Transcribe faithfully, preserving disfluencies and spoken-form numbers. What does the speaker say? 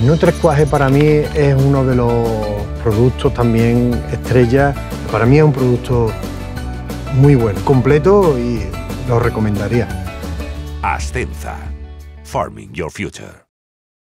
El NutriSquash para mí es uno de los productos también estrella. Para mí es un producto muy bueno, completo y lo recomendaría. Ascenza. Farming your future.